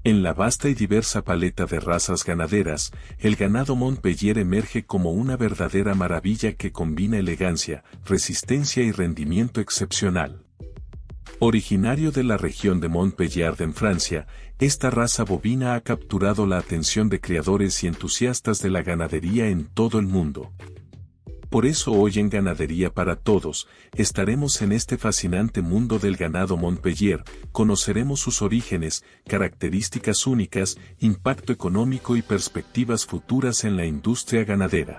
En la vasta y diversa paleta de razas ganaderas, el ganado Montpellier emerge como una verdadera maravilla que combina elegancia, resistencia y rendimiento excepcional. Originario de la región de Montpellier en Francia, esta raza bovina ha capturado la atención de criadores y entusiastas de la ganadería en todo el mundo. Por eso hoy en Ganadería para Todos, estaremos en este fascinante mundo del ganado Montpellier, conoceremos sus orígenes, características únicas, impacto económico y perspectivas futuras en la industria ganadera.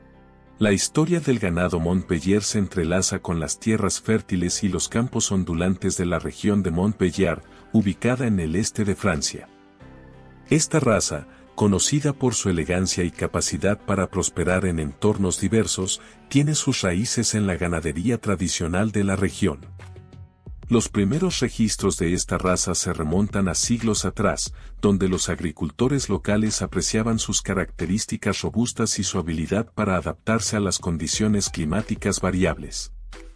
La historia del ganado Montpellier se entrelaza con las tierras fértiles y los campos ondulantes de la región de Montpellier, ubicada en el este de Francia. Esta raza, conocida por su elegancia y capacidad para prosperar en entornos diversos, tiene sus raíces en la ganadería tradicional de la región. Los primeros registros de esta raza se remontan a siglos atrás, donde los agricultores locales apreciaban sus características robustas y su habilidad para adaptarse a las condiciones climáticas variables.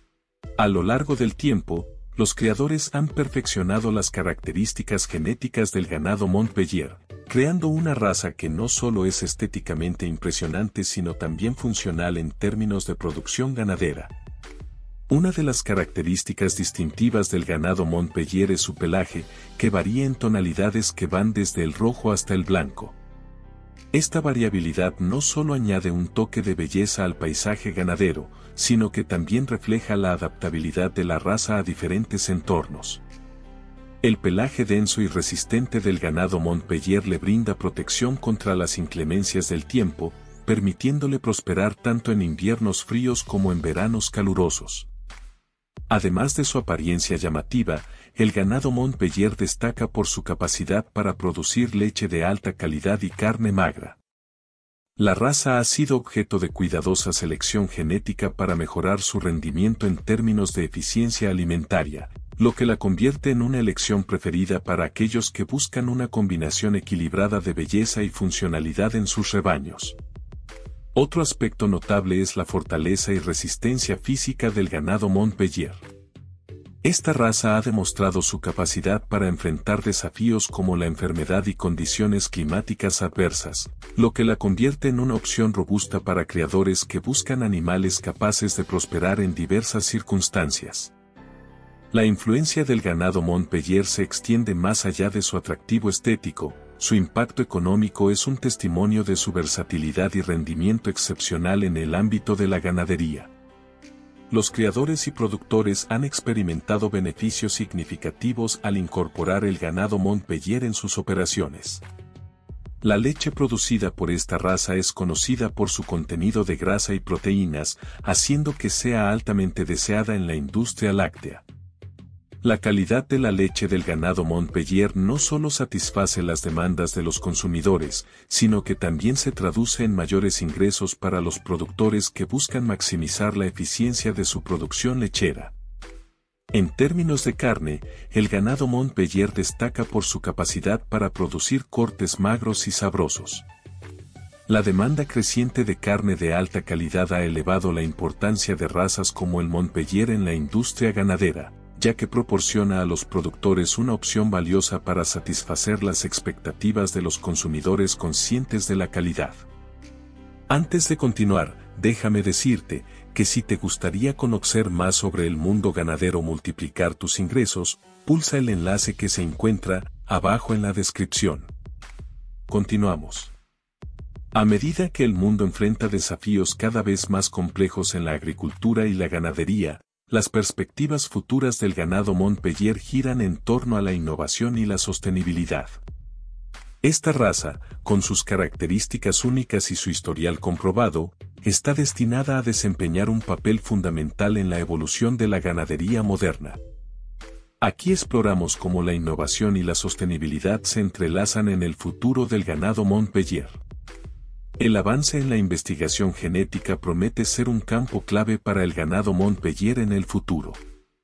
A lo largo del tiempo, los criadores han perfeccionado las características genéticas del ganado Montpellier, creando una raza que no solo es estéticamente impresionante sino también funcional en términos de producción ganadera. Una de las características distintivas del ganado Montpellier es su pelaje, que varía en tonalidades que van desde el rojo hasta el blanco. Esta variabilidad no solo añade un toque de belleza al paisaje ganadero, sino que también refleja la adaptabilidad de la raza a diferentes entornos. El pelaje denso y resistente del ganado Montpellier le brinda protección contra las inclemencias del tiempo, permitiéndole prosperar tanto en inviernos fríos como en veranos calurosos. Además de su apariencia llamativa, el ganado Montpellier destaca por su capacidad para producir leche de alta calidad y carne magra. La raza ha sido objeto de cuidadosa selección genética para mejorar su rendimiento en términos de eficiencia alimentaria, lo que la convierte en una elección preferida para aquellos que buscan una combinación equilibrada de belleza y funcionalidad en sus rebaños. Otro aspecto notable es la fortaleza y resistencia física del ganado Montpellier. Esta raza ha demostrado su capacidad para enfrentar desafíos como la enfermedad y condiciones climáticas adversas, lo que la convierte en una opción robusta para criadores que buscan animales capaces de prosperar en diversas circunstancias. La influencia del ganado Montpellier se extiende más allá de su atractivo estético. Su impacto económico es un testimonio de su versatilidad y rendimiento excepcional en el ámbito de la ganadería. Los criadores y productores han experimentado beneficios significativos al incorporar el ganado Montpellier en sus operaciones. La leche producida por esta raza es conocida por su contenido de grasa y proteínas, haciendo que sea altamente deseada en la industria láctea. La calidad de la leche del ganado Montpellier no solo satisface las demandas de los consumidores, sino que también se traduce en mayores ingresos para los productores que buscan maximizar la eficiencia de su producción lechera. En términos de carne, el ganado Montpellier destaca por su capacidad para producir cortes magros y sabrosos. La demanda creciente de carne de alta calidad ha elevado la importancia de razas como el Montpellier en la industria ganadera, ya que proporciona a los productores una opción valiosa para satisfacer las expectativas de los consumidores conscientes de la calidad. Antes de continuar, déjame decirte que si te gustaría conocer más sobre el mundo ganadero o multiplicar tus ingresos, pulsa el enlace que se encuentra abajo en la descripción. Continuamos. A medida que el mundo enfrenta desafíos cada vez más complejos en la agricultura y la ganadería, las perspectivas futuras del ganado Montpellier giran en torno a la innovación y la sostenibilidad. Esta raza, con sus características únicas y su historial comprobado, está destinada a desempeñar un papel fundamental en la evolución de la ganadería moderna. Aquí exploramos cómo la innovación y la sostenibilidad se entrelazan en el futuro del ganado Montpellier. El avance en la investigación genética promete ser un campo clave para el ganado Montpellier en el futuro.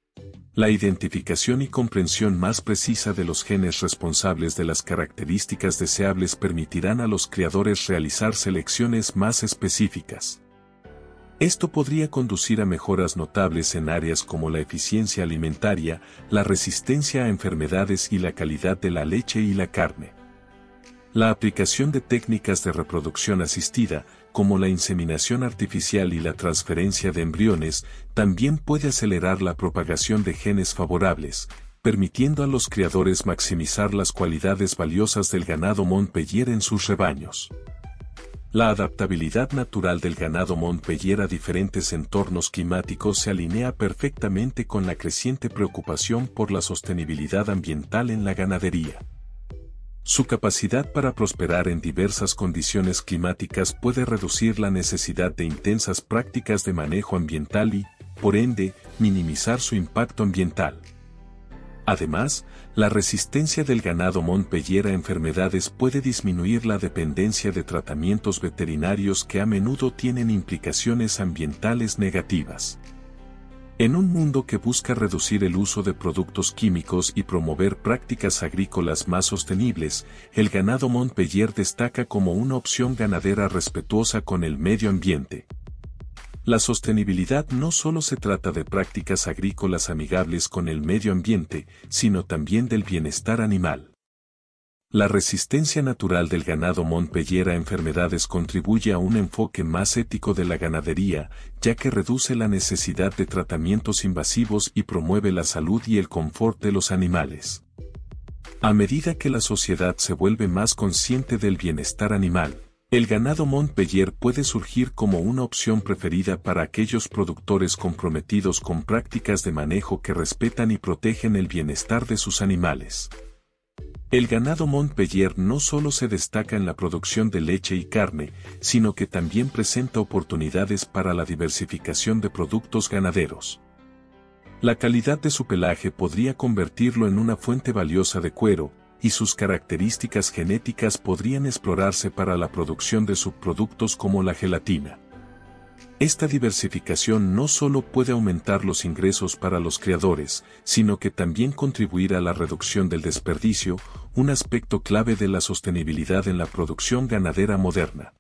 La identificación y comprensión más precisa de los genes responsables de las características deseables permitirán a los criadores realizar selecciones más específicas. Esto podría conducir a mejoras notables en áreas como la eficiencia alimentaria, la resistencia a enfermedades y la calidad de la leche y la carne. La aplicación de técnicas de reproducción asistida, como la inseminación artificial y la transferencia de embriones, también puede acelerar la propagación de genes favorables, permitiendo a los criadores maximizar las cualidades valiosas del ganado Montpellier en sus rebaños. La adaptabilidad natural del ganado Montpellier a diferentes entornos climáticos se alinea perfectamente con la creciente preocupación por la sostenibilidad ambiental en la ganadería. Su capacidad para prosperar en diversas condiciones climáticas puede reducir la necesidad de intensas prácticas de manejo ambiental y, por ende, minimizar su impacto ambiental. Además, la resistencia del ganado Montpellier a enfermedades puede disminuir la dependencia de tratamientos veterinarios que a menudo tienen implicaciones ambientales negativas. En un mundo que busca reducir el uso de productos químicos y promover prácticas agrícolas más sostenibles, el ganado Montpellier destaca como una opción ganadera respetuosa con el medio ambiente. La sostenibilidad no solo se trata de prácticas agrícolas amigables con el medio ambiente, sino también del bienestar animal. La resistencia natural del ganado Montpellier a enfermedades contribuye a un enfoque más ético de la ganadería, ya que reduce la necesidad de tratamientos invasivos y promueve la salud y el confort de los animales. A medida que la sociedad se vuelve más consciente del bienestar animal, el ganado Montpellier puede surgir como una opción preferida para aquellos productores comprometidos con prácticas de manejo que respetan y protegen el bienestar de sus animales. El ganado Montpellier no solo se destaca en la producción de leche y carne, sino que también presenta oportunidades para la diversificación de productos ganaderos. La calidad de su pelaje podría convertirlo en una fuente valiosa de cuero, y sus características genéticas podrían explorarse para la producción de subproductos como la gelatina. Esta diversificación no solo puede aumentar los ingresos para los criadores, sino que también contribuirá a la reducción del desperdicio, un aspecto clave de la sostenibilidad en la producción ganadera moderna.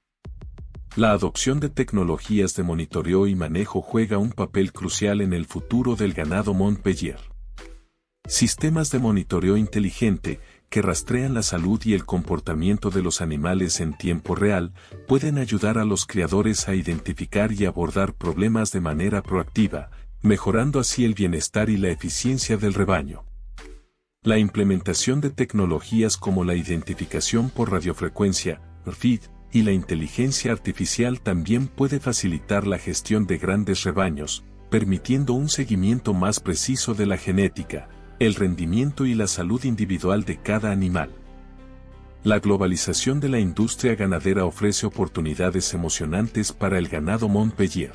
La adopción de tecnologías de monitoreo y manejo juega un papel crucial en el futuro del ganado Montpellier. Sistemas de monitoreo inteligente, que rastrean la salud y el comportamiento de los animales en tiempo real, pueden ayudar a los criadores a identificar y abordar problemas de manera proactiva, mejorando así el bienestar y la eficiencia del rebaño. La implementación de tecnologías como la identificación por radiofrecuencia, RFID, y la inteligencia artificial también puede facilitar la gestión de grandes rebaños, permitiendo un seguimiento más preciso de la genética, el rendimiento y la salud individual de cada animal. La globalización de la industria ganadera ofrece oportunidades emocionantes para el ganado Montpellier.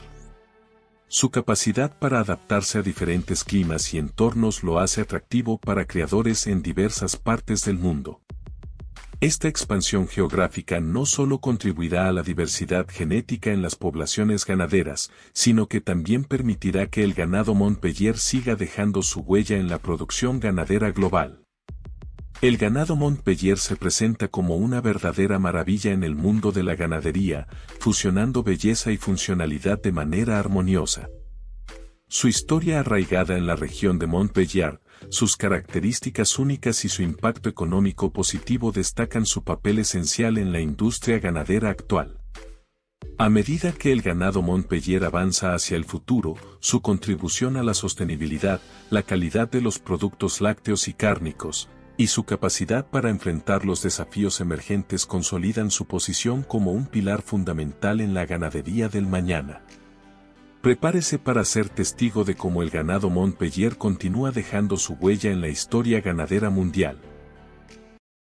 Su capacidad para adaptarse a diferentes climas y entornos lo hace atractivo para criadores en diversas partes del mundo. Esta expansión geográfica no solo contribuirá a la diversidad genética en las poblaciones ganaderas, sino que también permitirá que el ganado Montpellier siga dejando su huella en la producción ganadera global. El ganado Montpellier se presenta como una verdadera maravilla en el mundo de la ganadería, fusionando belleza y funcionalidad de manera armoniosa. Su historia arraigada en la región de Montpellier, sus características únicas y su impacto económico positivo destacan su papel esencial en la industria ganadera actual. A medida que el ganado Montpellier avanza hacia el futuro, su contribución a la sostenibilidad, la calidad de los productos lácteos y cárnicos, y su capacidad para enfrentar los desafíos emergentes consolidan su posición como un pilar fundamental en la ganadería del mañana. Prepárese para ser testigo de cómo el ganado Montpellier continúa dejando su huella en la historia ganadera mundial.